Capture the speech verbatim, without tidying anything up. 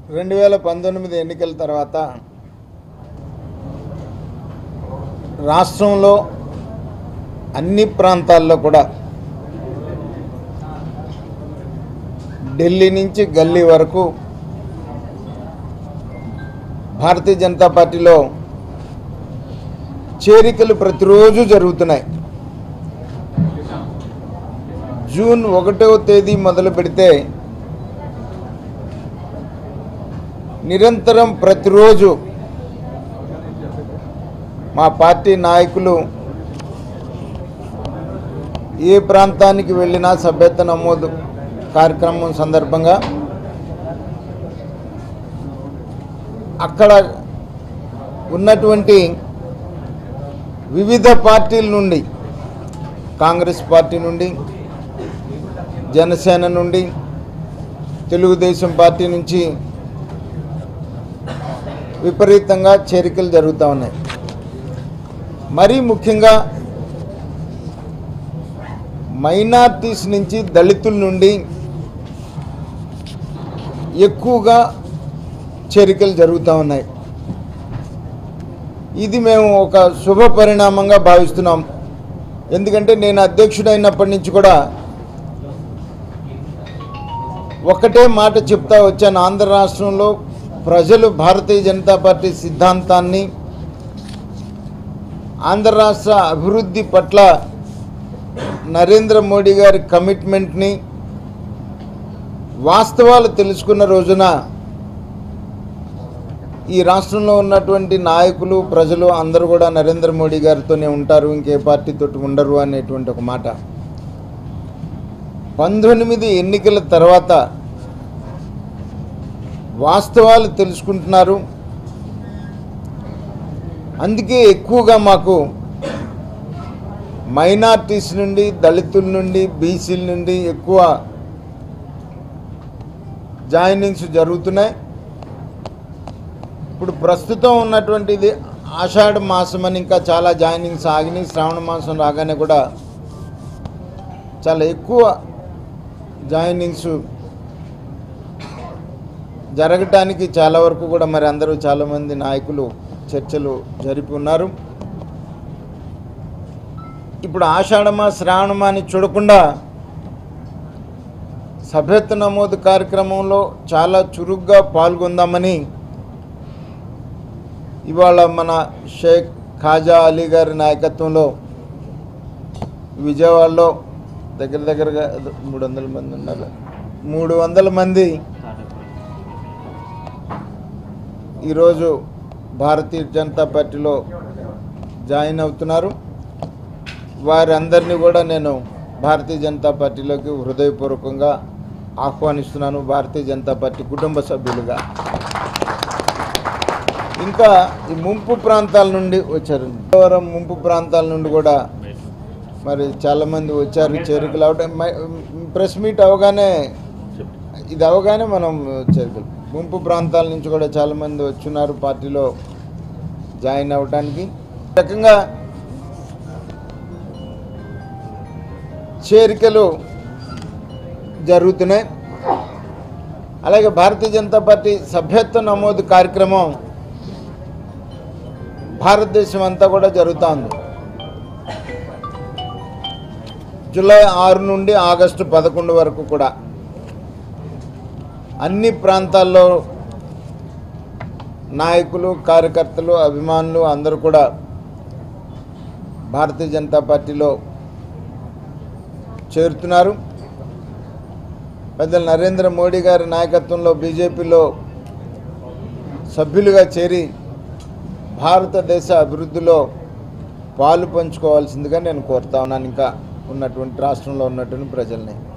రెండు వేల పంతొమ్మిది ఎన్నికల తర్వాత రాష్ట్రంలో అన్ని ప్రాంతాల్లో కూడా ఢిల్లీ నుంచి గల్లీ వరకు భారతీయ జనతా పార్టీలో చేరికలు ప్రతిరోజు జరుగుతున్నాయి. జూన్ ఒకటవ తేదీ మొదలు పెడితే నిరంతరం ప్రతిరోజు మా పార్టీ నాయకులు ఏ ప్రాంతానికి వెళ్ళినా సభ్యత్వ నమోదు కార్యక్రమం సందర్భంగా అక్కడ ఉన్నటువంటి వివిధ పార్టీల నుండి, కాంగ్రెస్ పార్టీ నుండి, జనసేన నుండి, తెలుగుదేశం పార్టీ నుంచి విపరీతంగా చేరికలు జరుగుతూ ఉన్నాయి. మరీ ముఖ్యంగా మైనార్టీస్ నుంచి, దళితుల నుండి ఎక్కువగా చేరికలు జరుగుతూ ఉన్నాయి. ఇది మేము ఒక శుభ పరిణామంగా భావిస్తున్నాం. ఎందుకంటే నేను అధ్యక్షుడైనప్పటి నుంచి కూడా ఒకటే మాట చెప్తా వచ్చాను, ఆంధ్ర రాష్ట్రంలో ప్రజలు భారతీయ జనతా పార్టీ సిద్ధాంతాన్ని, ఆంధ్ర రాష్ట్ర అభివృద్ధి పట్ల నరేంద్ర మోడీ గారి కమిట్మెంట్ని వాస్తవాలు తెలుసుకున్న రోజున ఈ రాష్ట్రంలో ఉన్నటువంటి నాయకులు, ప్రజలు అందరూ కూడా నరేంద్ర మోడీ గారితోనే ఉంటారు, ఇంకే పార్టీతో ఉండరు అనేటువంటి ఒక మాట. పంతొమ్మిది ఎన్నికల తర్వాత వాస్తవాలు తెలుసుకుంటున్నారు. అందుకే ఎక్కువగా మాకు మైనార్టీస్ నుండి, దళితుల నుండి, బీసీల నుండి ఎక్కువ జాయినింగ్స్ జరుగుతున్నాయి. ఇప్పుడు ప్రస్తుతం ఉన్నటువంటిది ఆషాఢ మాసం అని ఇంకా చాలా జాయినింగ్స్ ఆగినాయి. శ్రావణ మాసం రాగానే కూడా చాలా ఎక్కువ జాయినింగ్స్ జరగటానికి చాలా వరకు కూడా మరి అందరూ చాలామంది నాయకులు చర్చలు జరిపి ఉన్నారు. ఇప్పుడు ఆషాఢమా శ్రావణమా అని చూడకుండా సభ్యత్వ నమోదు కార్యక్రమంలో చాలా చురుగ్గా పాల్గొందామని ఇవాళ మన షేక్ ఖాజా అలీ గారి నాయకత్వంలో విజయవాడలో దగ్గర దగ్గరగా మూడు వందల మంది ఉన్నారు. మూడు వందల మంది ఈరోజు భారతీయ జనతా పార్టీలో జాయిన్ అవుతున్నారు. వారందరినీ కూడా నేను భారతీయ జనతా పార్టీలోకి హృదయపూర్వకంగా ఆహ్వానిస్తున్నాను, భారతీయ జనతా పార్టీ కుటుంబ సభ్యులుగా. ఇంకా ఈ ముంపు ప్రాంతాల నుండి వచ్చారు, ముంపు ప్రాంతాల నుండి కూడా మరి చాలామంది వచ్చారు. చేరికలు అవడం ప్రెస్ మీట్ అవగానే ఇది అవగానే మనం చేరికలు ముంపు ప్రాంతాల నుంచి కూడా చాలామంది వచ్చున్నారు పార్టీలో జాయిన్ అవ్వడానికి. రకంగా చేరికలు జరుగుతున్నాయి. అలాగే భారతీయ జనతా పార్టీ సభ్యత్వ నమోదు కార్యక్రమం భారతదేశం అంతా కూడా జరుగుతూ ఉంది. జూలై ఆరు నుండి ఆగస్టు పదకొండు వరకు కూడా అన్ని ప్రాంతాల్లో నాయకులు, కార్యకర్తలు, అభిమానులు అందరూ కూడా భారతీయ జనతా పార్టీలో చేరుతున్నారు. పెద్దలు నరేంద్ర మోడీ గారి నాయకత్వంలో బీజేపీలో సభ్యులుగా చేరి భారతదేశ అభివృద్ధిలో పాలు పంచుకోవాల్సిందిగా నేను కోరుతా ఉన్నాను ఇంకా ఉన్నటువంటి రాష్ట్రంలో ఉన్నటువంటి ప్రజల్ని.